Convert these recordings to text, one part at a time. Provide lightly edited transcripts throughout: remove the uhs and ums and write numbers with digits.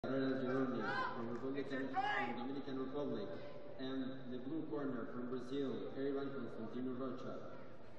Carrera Gironi from Dominican Republic, and the blue corner from Brazil, Erivan Constantino Rocha.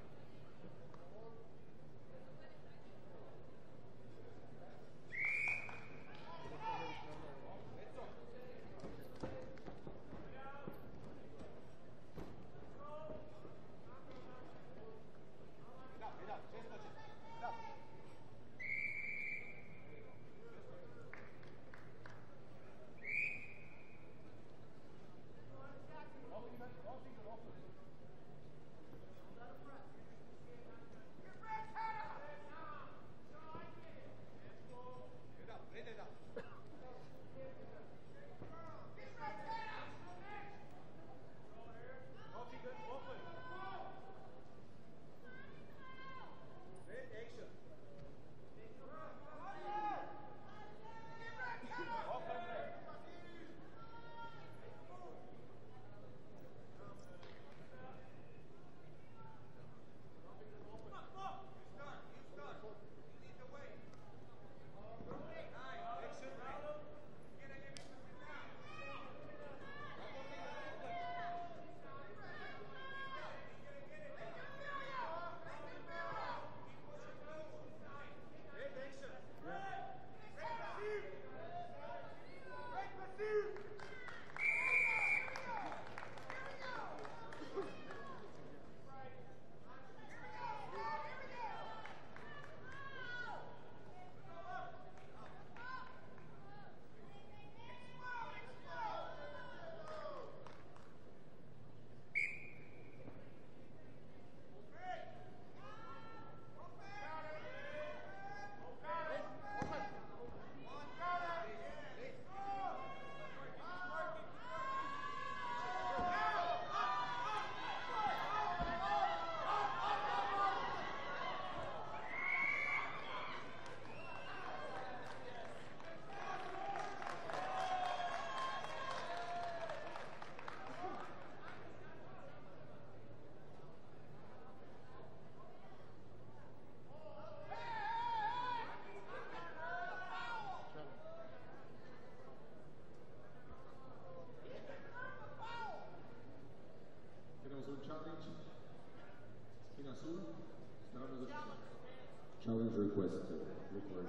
Challenge requested. Recorded.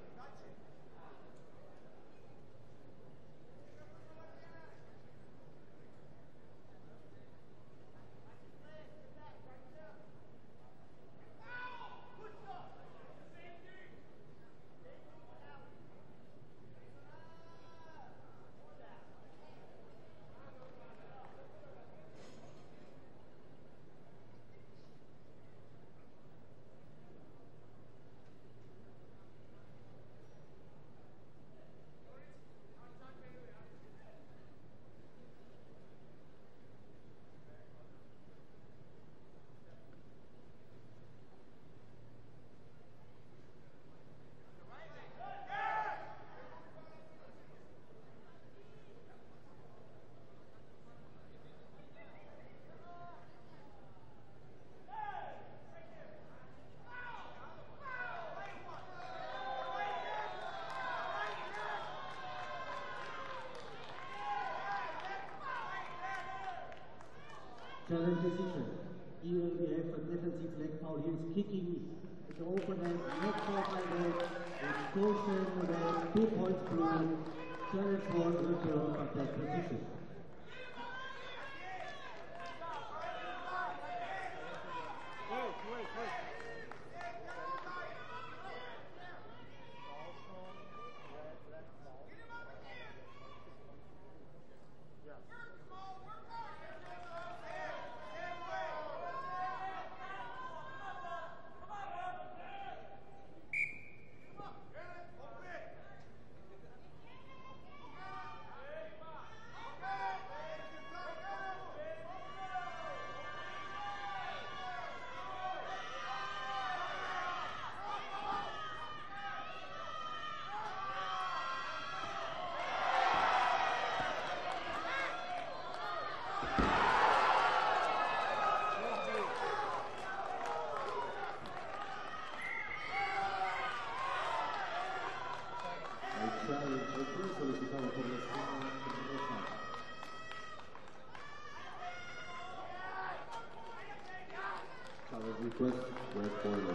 Challenge decision. ELBF and defensive leg foul. He is kicking the opponent, not foul by leg, expulsion red, 2 points blue, challenge for return of that position. request, red corner.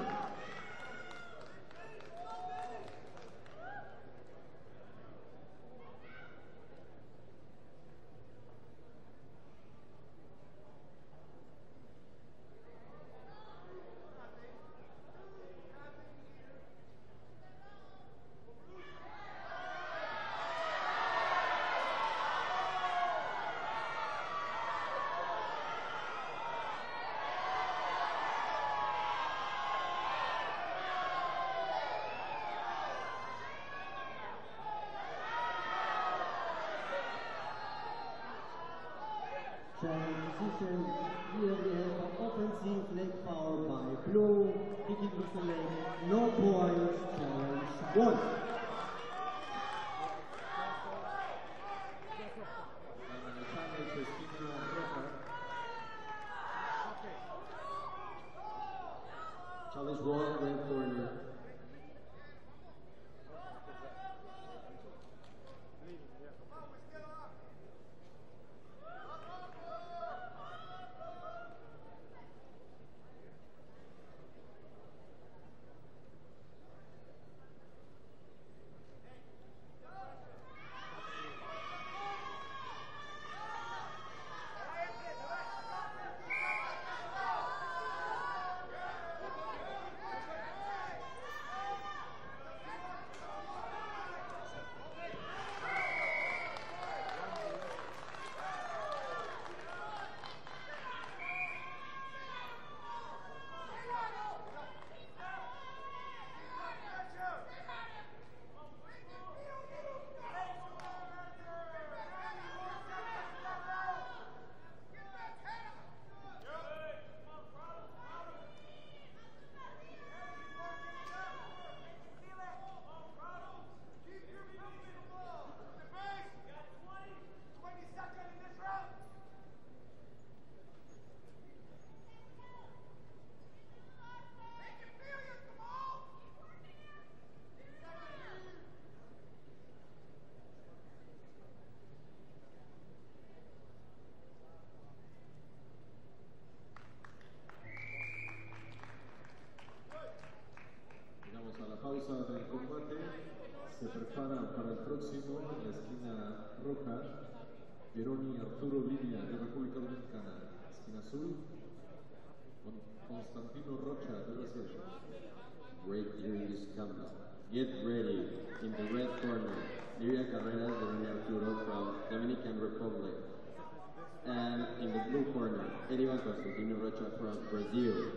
Transition, here we have an offensive leg foul by Blue, kicking with the leg, no points, challenge 1. Challenge 1, red corner. Pausa del combate, se prepara para el próximo en la esquina roja, Veroni Arturo Lidia de República Dominicana, esquina azul, Constantino Rocha de Brasil. Great news comes. Get ready. In the red corner, Lidia Carreras, Veroni Arturo from Dominican Republic. And in the blue corner, Edivan Constantino Rocha from Brazil.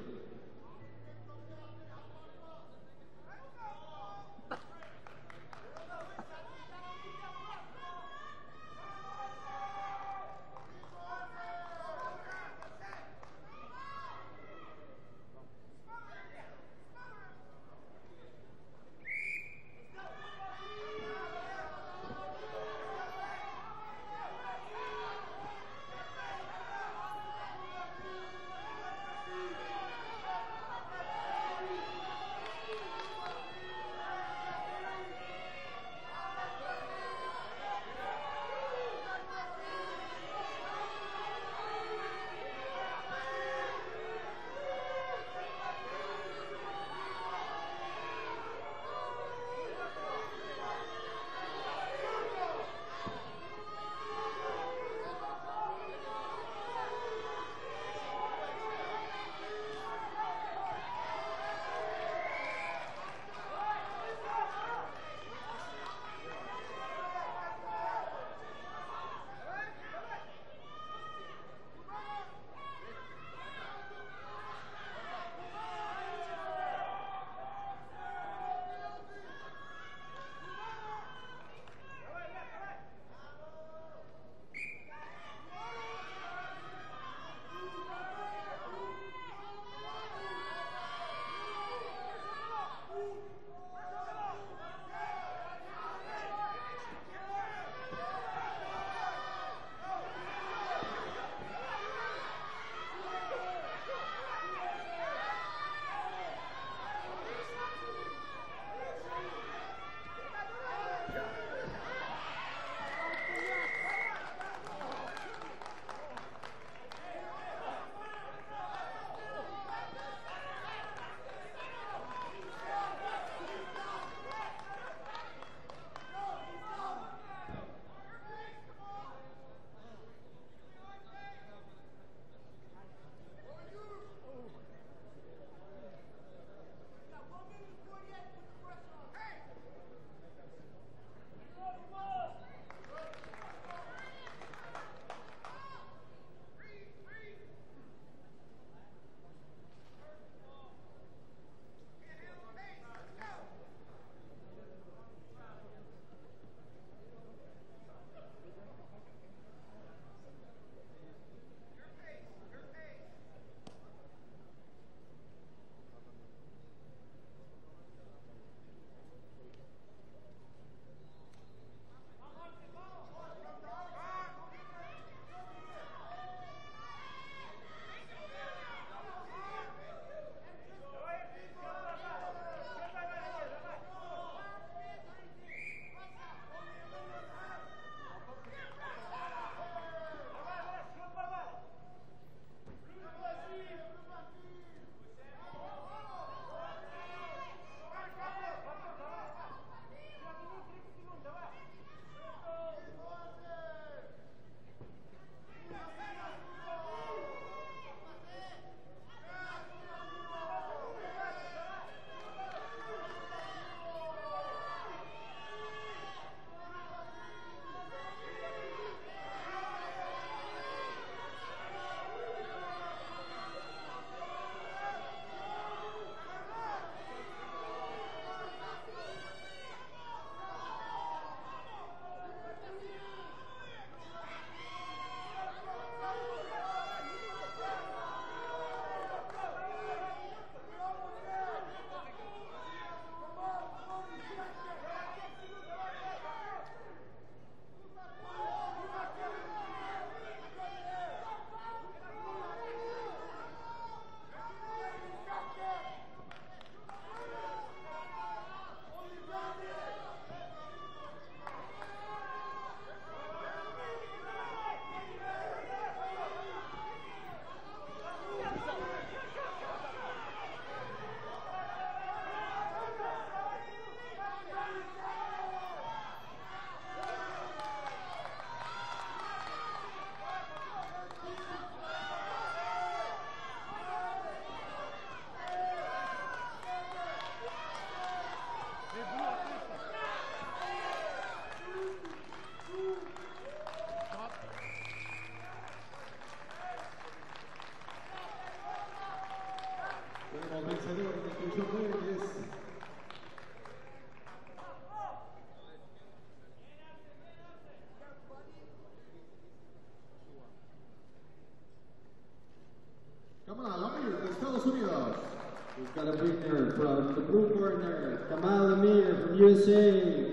Estados Unidos. We've got a winner from the blue corner, Kamal Amir from USA.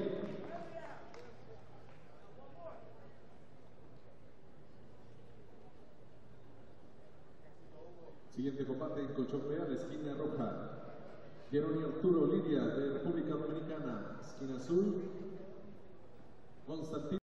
Siguiente combate en colchón real, esquina roja. Jeroni Arturo Lidia de República Dominicana. Esquina azul, Constantino.